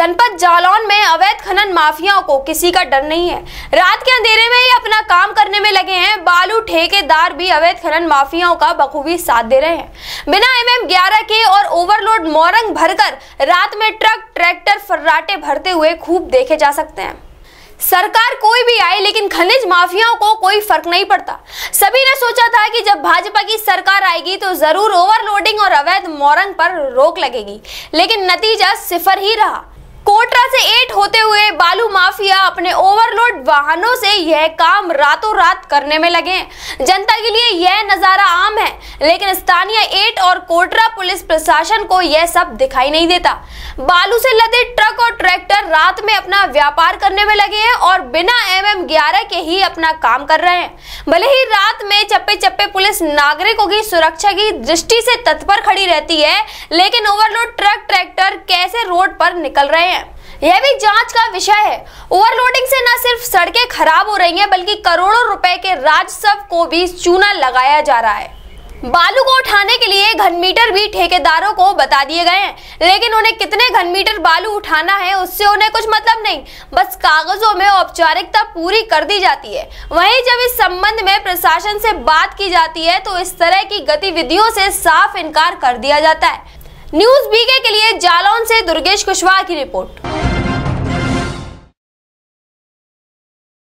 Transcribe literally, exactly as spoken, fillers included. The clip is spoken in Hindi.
जनपद जालौन में अवैध खनन माफियाओं को किसी का डर नहीं है। रात के अंधेरे में ही अपना काम करने में लगे हैं। बालू ठेकेदार भी अवैध खनन माफियाओं का बखूबी साथ दे रहे हैं। बिना एम एम ग्यारह के और ओवरलोड मोरंग भरकर रात में ट्रक ट्रैक्टर फर्राटे भरते हुए खूब देखे जा सकते हैं। सरकार कोई भी आए लेकिन खनिज माफियाओं को कोई फर्क नहीं पड़ता। सभी ने सोचा था कि जब भाजपा की सरकार आएगी तो जरूर ओवरलोडिंग और अवैध मोरंग पर रोक लगेगी, लेकिन नतीजा सिफर ही रहा। कोटरा से एट होते हुए बालू माफिया अपने ओवरलोड वाहनों से यह काम रातों रात करने में लगे हैं। जनता के लिए यह नजारा आम है, लेकिन स्थानीय एट और कोटरा पुलिस प्रशासन को यह सब दिखाई नहीं देता। बालू से लदे ट्रक और ट्रैक्टर रात में अपना व्यापार करने में लगे हैं और बिना एम एम ग्यारह के ही अपना काम कर रहे हैं। भले ही रात में चप्पे चप्पे पुलिस नागरिकों की सुरक्षा की दृष्टि से तत्पर खड़ी रहती है, लेकिन ओवरलोड ट्रक ट्रैक्टर कैसे रोड पर निकल रहे हैं यह भी जांच का विषय है। ओवरलोडिंग से न सिर्फ सड़कें खराब हो रही हैं, बल्कि करोड़ों रुपए के राजस्व को भी चूना लगाया जा रहा है। बालू को उठाने के लिए घन मीटर भी ठेकेदारों को बता दिए गए हैं, लेकिन उन्हें कितने घन मीटर बालू उठाना है उससे उन्हें कुछ मतलब नहीं। बस कागजों में औपचारिकता पूरी कर दी जाती है। वहीं जब इस संबंध में प्रशासन से बात की जाती है तो इस तरह की गतिविधियों से साफ इनकार कर दिया जाता है। न्यूज़ बीके के लिए जालौन से दुर्गेश कुशवाहा की रिपोर्ट।